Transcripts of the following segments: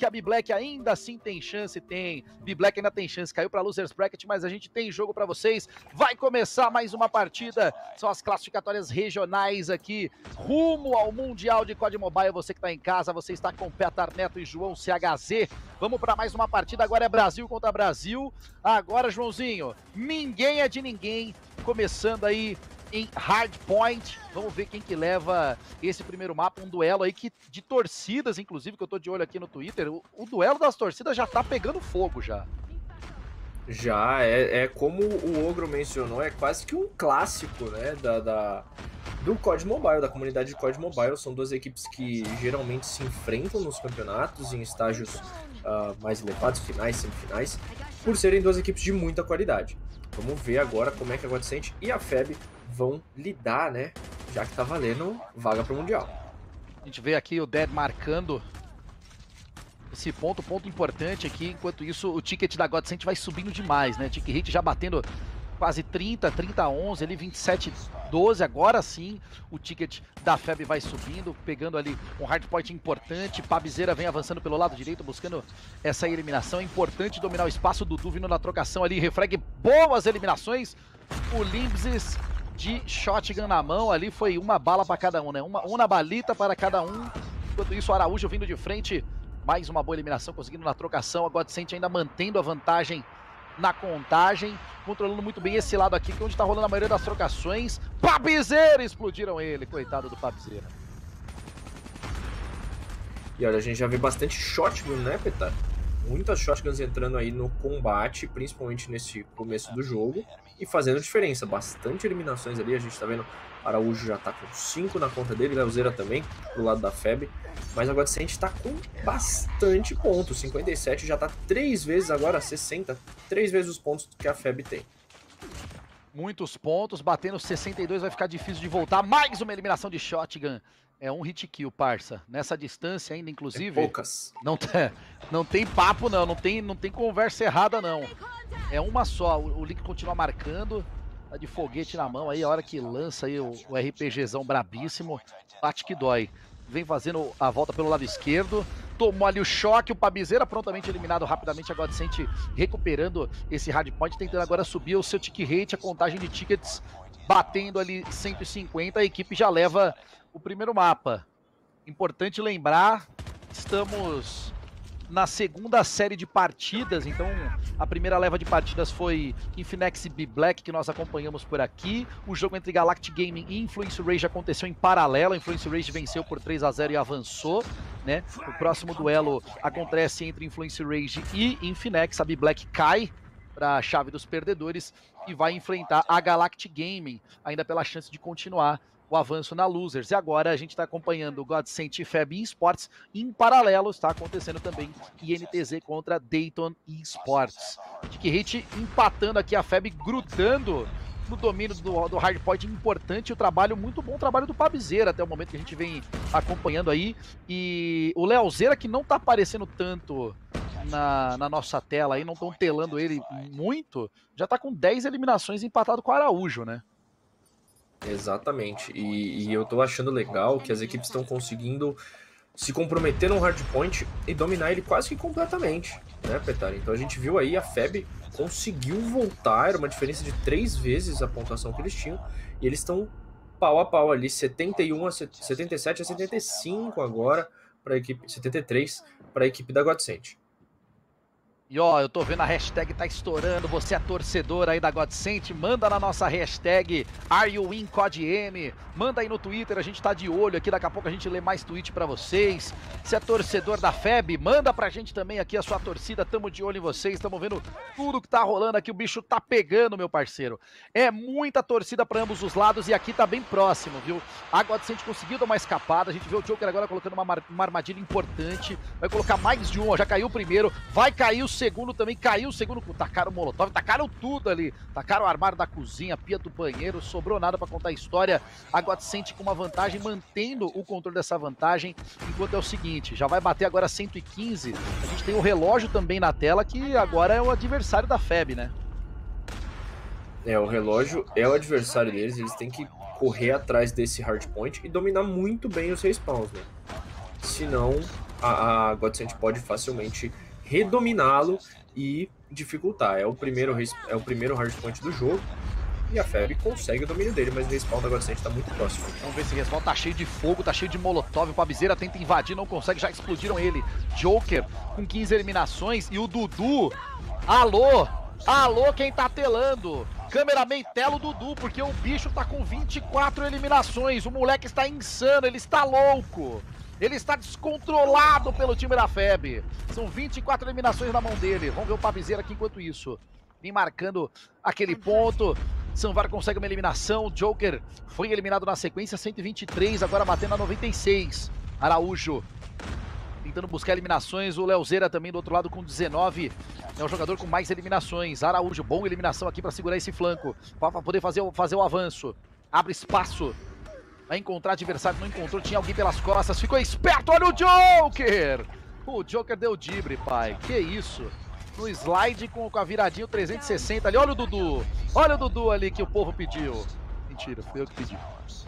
que a B-Black ainda assim tem chance, tem. B-Black ainda tem chance, caiu pra Losers Bracket, mas a gente tem jogo pra vocês. Vai começar mais uma partida, são as classificatórias regionais aqui, rumo ao Mundial de COD Mobile. Você que tá em casa, você está com Petar Neto e João CHZ. Vamos pra mais uma partida, agora é Brasil contra Brasil. Agora, Joãozinho, ninguém é de ninguém, começando aí em Hardpoint. Vamos ver quem que leva esse primeiro mapa, um duelo aí que, de torcidas, inclusive, que eu tô de olho aqui no Twitter, o duelo das torcidas já tá pegando fogo já. Já, como o Ogro mencionou, é quase que um clássico, né, do COD Mobile, da comunidade de COD Mobile. São duas equipes que geralmente se enfrentam nos campeonatos, em estágios mais elevados, finais, semifinais, por serem duas equipes de muita qualidade. Vamos ver agora como é que a Godsent e a FEB vão lidar, né? Já que tá valendo vaga pro Mundial. A gente vê aqui o Dead marcando esse ponto importante aqui. Enquanto isso, o ticket da Godsent vai subindo demais, né? Tick hit já batendo quase 30-11, ali 27-12. Agora sim, o ticket da FEB vai subindo, pegando ali um hardpoint importante. Pabzeira vem avançando pelo lado direito, buscando essa eliminação. É importante dominar o espaço. Dudu vindo na trocação ali, refrag, boas eliminações. O Limbses de shotgun na mão ali, foi uma bala para cada um, né? Uma balita para cada um. Enquanto isso, o Araújo vindo de frente, mais uma boa eliminação, conseguindo na trocação. A Godsent ainda mantendo a vantagem na contagem, controlando muito bem esse lado aqui, que é onde tá rolando a maioria das trocações. Pabzeira, explodiram ele, coitado do Pabzeira. E olha, a gente já vê bastante shotgun, né, Petar? Muitas shotguns entrando aí no combate, principalmente nesse começo do jogo, e fazendo diferença. Bastante eliminações ali, a gente tá vendo Araújo já tá com 5 na conta dele, Leozeira também, do lado da FEB. Mas a Godsent tá com bastante pontos, 57, já tá 3 vezes agora, 60, 3 vezes os pontos que a FEB tem. Muitos pontos, batendo 62 vai ficar difícil de voltar. Mais uma eliminação de shotgun. É um hit kill, parça. Nessa distância ainda, inclusive. É poucas. Não tem papo, não tem conversa errada, não. É uma só. O Link continua marcando. Tá de foguete na mão aí, a hora que lança aí o RPGzão brabíssimo. Bate que dói. Vem fazendo a volta pelo lado esquerdo. Tomou ali o choque, o Pabzeira prontamente eliminado rapidamente. A Godsent recuperando esse hardpoint, tentando agora subir o seu tick rate, a contagem de tickets batendo ali 150. A equipe já leva o primeiro mapa. Importante lembrar, estamos na segunda série de partidas, então a primeira leva de partidas foi Infinex e B-Black, que nós acompanhamos por aqui. O jogo entre Galactic Gaming e Influence Rage aconteceu em paralelo. A Influence Rage venceu por 3-0 e avançou, né? O próximo duelo acontece entre Influence Rage e Infinex. A B-Black cai para a chave dos perdedores e vai enfrentar a Galactic Gaming, ainda pela chance de continuar o avanço na Losers. E agora a gente está acompanhando o Godsent e FEB Esports. Em paralelo está acontecendo também INTZ contra Dayton Esports. Tick hit empatando aqui, a FEB grudando no domínio do hardpoint. Importante o trabalho, muito bom trabalho do Pabzeira até o momento que a gente vem acompanhando aí. E o Leozeira, que não está aparecendo tanto na nossa tela aí, não estão telando ele muito, já está com 10 eliminações, empatado com o Araújo, né? Exatamente, e eu tô achando legal que as equipes estão conseguindo se comprometer no hardpoint e dominar ele quase que completamente, né, Petar? Então a gente viu aí a FEB conseguiu voltar, era uma diferença de 3 vezes a pontuação que eles tinham, e eles estão pau a pau ali, 71 a 77 a 75 agora para a equipe, 73 para a equipe da Godsent. E ó, eu tô vendo a hashtag tá estourando, você é torcedor aí da Godsent, manda na nossa hashtag AreYouInCodM, manda aí no Twitter, a gente tá de olho aqui, daqui a pouco a gente lê mais tweet pra vocês. Se é torcedor da FEB, manda pra gente também aqui a sua torcida, tamo de olho em vocês, tamo vendo tudo que tá rolando aqui, o bicho tá pegando, meu parceiro. É muita torcida pra ambos os lados e aqui tá bem próximo, viu? A Godsent conseguiu dar uma escapada, a gente vê o Joker agora colocando uma armadilha importante, vai colocar mais de um, ó, já caiu o primeiro, vai cair o segundo também, caiu o segundo, tacaram o molotov, tacaram tudo ali, tacaram o armário da cozinha, a pia do banheiro, sobrou nada pra contar a história. A Godsent com uma vantagem, mantendo o controle dessa vantagem, enquanto é o seguinte, já vai bater agora 115, a gente tem o relógio também na tela, que agora é o adversário da FEB, né? É, o relógio é o adversário deles, eles têm que correr atrás desse hardpoint e dominar muito bem os respawns, né? Senão a Godsent pode facilmente redominá-lo e dificultar. É o primeiro hardpoint do jogo. E a Feb consegue o domínio dele, mas o respawn da Godsent tá muito próximo. Vamos ver se o respawn tá cheio de fogo, tá cheio de molotov. O Pabizeira tenta invadir, não consegue, já explodiram ele. Joker com 15 eliminações e o Dudu. Alô, alô, quem tá telando? Cameraman tela o Dudu, porque o bicho tá com 24 eliminações. O moleque está insano, ele está louco. Ele está descontrolado pelo time da Feb. São 24 eliminações na mão dele. Vamos ver o Pabizeira aqui enquanto isso. Vem marcando aquele ponto. Sanvar consegue uma eliminação. Joker foi eliminado na sequência, 123, agora batendo a 96. Araújo tentando buscar eliminações. O Leozeira também do outro lado com 19. É o jogador com mais eliminações. Araújo, boa eliminação aqui para segurar esse flanco. Para poder fazer o avanço. Abre espaço. Vai encontrar adversário, não encontrou. Tinha alguém pelas costas. Ficou esperto. Olha o Joker. O Joker deu dibre, pai. Que isso. No slide com a viradinha 360 ali. Olha o Dudu. Olha o Dudu ali que o povo pediu. Mentira, fui eu que pedi.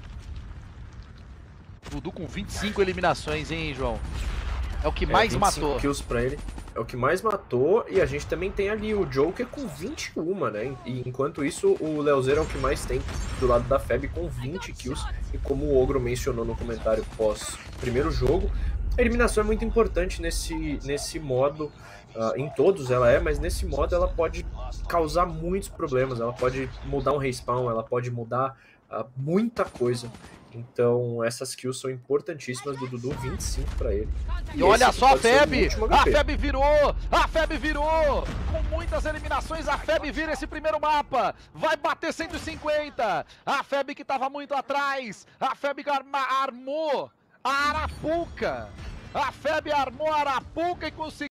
Dudu com 25 eliminações, hein, João? É o que mais matou. Kills pra ele. É o que mais matou. E a gente também tem ali o Joker com 21, né? E enquanto isso, o Leozeira é o que mais tem do lado da Feb com 20 kills. E como o Ogro mencionou no comentário pós primeiro jogo, a eliminação é muito importante nesse modo. Em todos ela é, mas nesse modo ela pode causar muitos problemas. Ela pode mudar um respawn, ela pode mudar muita coisa. Então essas kills são importantíssimas do Dudu, 25 pra ele. E olha só a Feb! A Feb virou! A Feb virou! Com muitas eliminações, a Feb vira esse primeiro mapa. Vai bater 150. A Feb que tava muito atrás. A Feb armou a Arapuca. A Feb armou a Arapuca e conseguiu.